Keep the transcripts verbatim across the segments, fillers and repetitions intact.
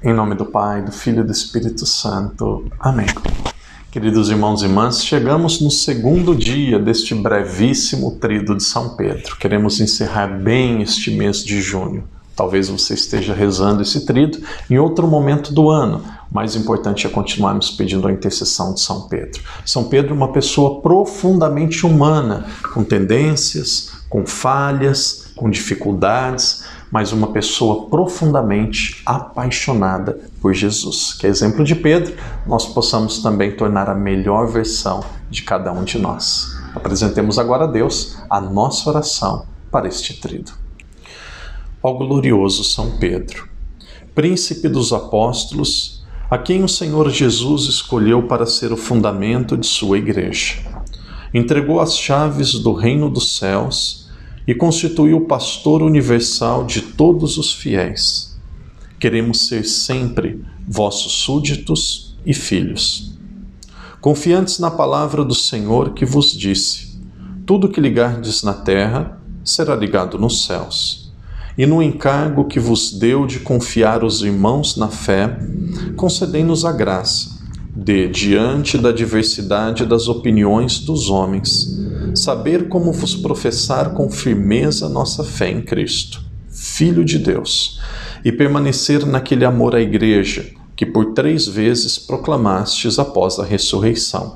Em nome do Pai, do Filho e do Espírito Santo. Amém. Queridos irmãos e irmãs, chegamos no segundo dia deste brevíssimo tríduo de São Pedro. Queremos encerrar bem este mês de junho. Talvez você esteja rezando esse tríduo em outro momento do ano. O mais importante é continuarmos pedindo a intercessão de São Pedro. São Pedro é uma pessoa profundamente humana, com tendências, com falhas, com dificuldades, mas uma pessoa profundamente apaixonada por Jesus. Que, exemplo de Pedro, nós possamos também tornar a melhor versão de cada um de nós. Apresentemos agora a Deus a nossa oração para este tríduo. Ó glorioso São Pedro, príncipe dos apóstolos, a quem o Senhor Jesus escolheu para ser o fundamento de sua igreja, entregou as chaves do reino dos céus e constituiu o pastor universal de todos os fiéis. Queremos ser sempre vossos súditos e filhos. Confiantes na palavra do Senhor que vos disse: tudo que ligardes na terra será ligado nos céus. E no encargo que vos deu de confiar os irmãos na fé, concedei-nos a graça de, diante da diversidade das opiniões dos homens, saber como vos professar com firmeza nossa fé em Cristo, Filho de Deus, e permanecer naquele amor à Igreja que por três vezes proclamastes após a ressurreição.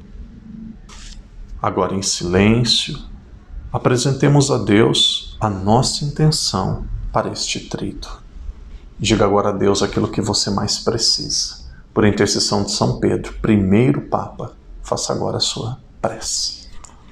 Agora, em silêncio, apresentemos a Deus a nossa intenção para este tríduo. Diga agora a Deus aquilo que você mais precisa. Por intercessão de São Pedro, primeiro Papa, faça agora a sua prece.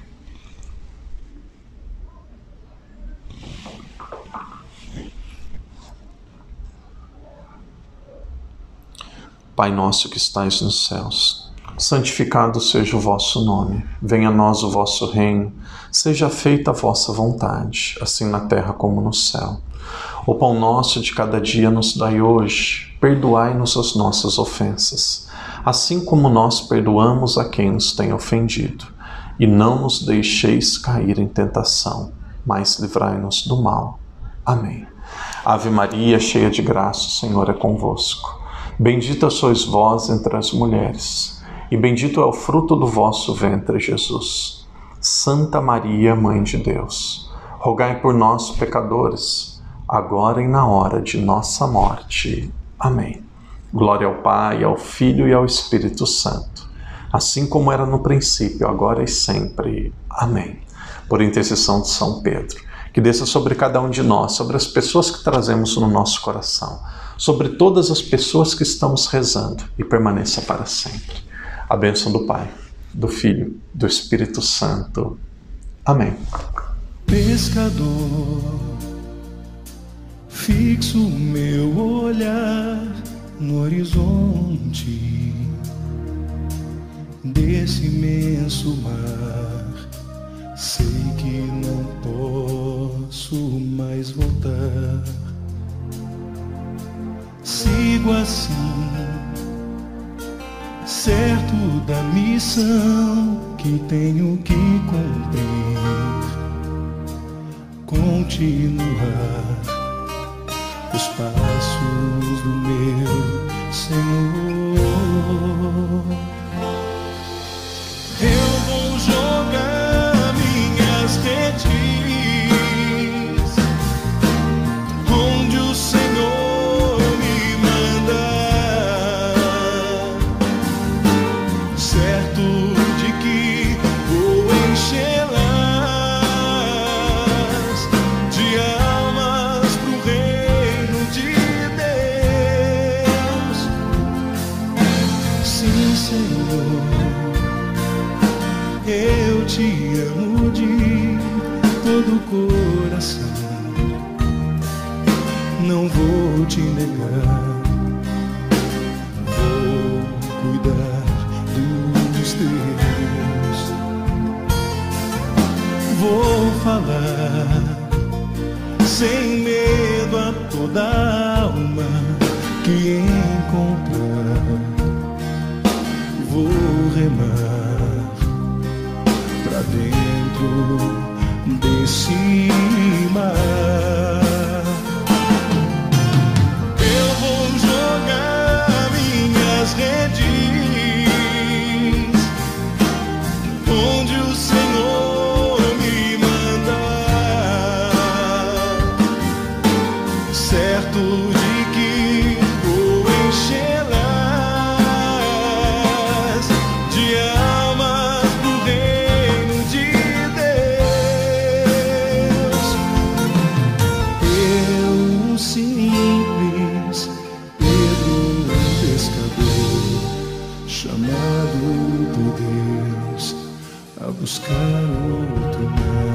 Pai nosso que estais nos céus, santificado seja o vosso nome. Venha a nós o vosso reino. Seja feita a vossa vontade, assim na terra como no céu. O pão nosso de cada dia nos dai hoje. Perdoai-nos as nossas ofensas, assim como nós perdoamos a quem nos tem ofendido. E não nos deixeis cair em tentação, mas livrai-nos do mal. Amém. Ave Maria, cheia de graça, o Senhor é convosco. Bendita sois vós entre as mulheres, e bendito é o fruto do vosso ventre, Jesus. Santa Maria, Mãe de Deus, rogai por nós, pecadores, agora e na hora de nossa morte. Amém. Glória ao Pai, ao Filho e ao Espírito Santo, assim como era no princípio, agora e sempre. Amém. Por intercessão de São Pedro, que desça sobre cada um de nós, sobre as pessoas que trazemos no nosso coração, sobre todas as pessoas que estamos rezando, e permaneça para sempre. A bênção do Pai, do Filho, do Espírito Santo. Amém. Pescador, fixo meu olhar no horizonte desse imenso mar. Sei que não posso mais voltar. Sigo assim, certo da missão que tenho que cumprir, continuar os passos do meu Senhor. Eu vou jogar minhas redes onde o Senhor me mandar, certo de que vou enchê-las de almas pro reino de Deus. Sim, Senhor, eu te amo de todo o coração, não vou te negar, vou cuidar dos teus, vou falar sem medo a toda alma que encontrar, vou remar pra dentro desse mar. Eu vou jogar certo de que vou enchê-las de almas do reino de Deus. Eu, um simples Pedro, um pescador, chamado por Deus a buscar outro mar.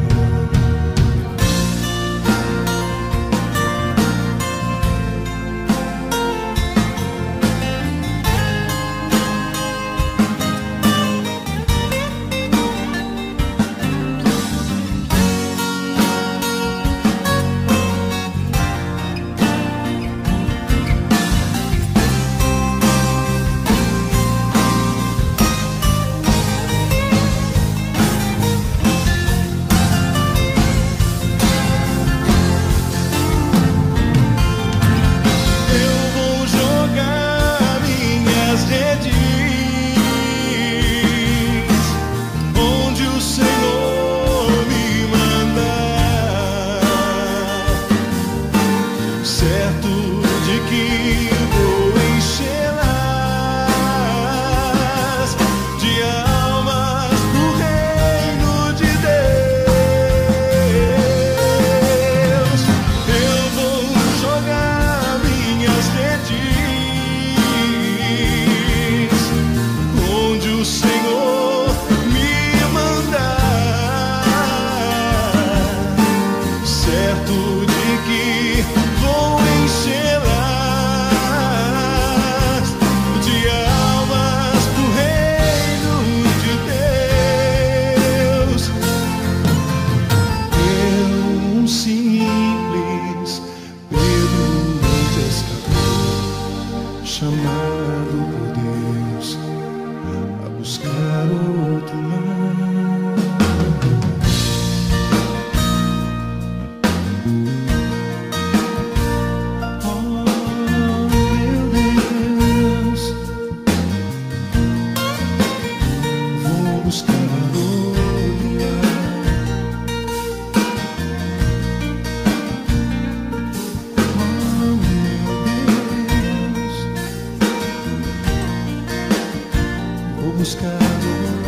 Certo de que vou enchê-las de almas do reino de Deus. Eu vou jogar minhas redes onde o Senhor me mandar, certo de que vou enchê-las de almas do reino de Deus. Eu, um simples Pedro, um pescador, chamado por Deus a buscar outro mar. Buscar outro mar. Oh, meu Deus, vou buscar outro mar.